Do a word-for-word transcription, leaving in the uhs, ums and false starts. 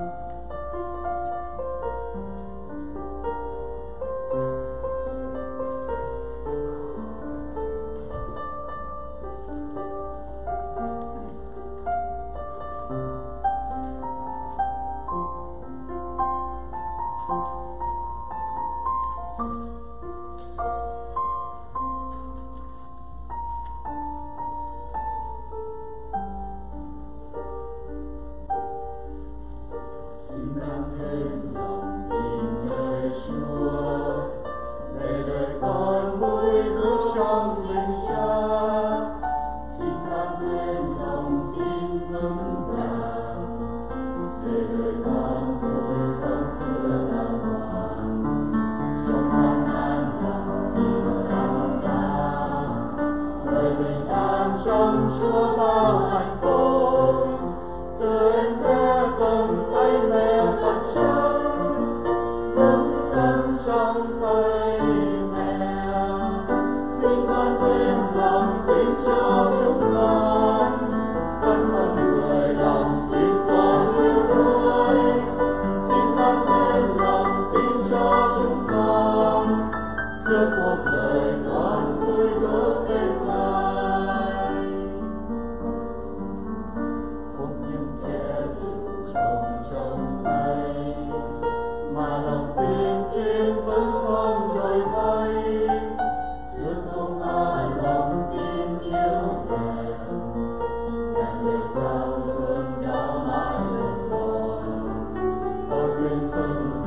trong Chúa bao hạnh phúc, từ em bé cầm tay mẹ thật chân, vững tâm trong tay mẹ. Xin ban thêm lòng tin cho chúng con, thân phận người lòng tin con yêu đuối. Xin ban thêm lòng tin cho chúng con, giữa cuộc đời con vui đốt tên Ngài. Trong tay mà lòng tin kiên vững không đổi thay, xưa tô ma lòng tin yêu thèm, ngàn đời sau luôn đau mãi luôn còn, con nguyện dâng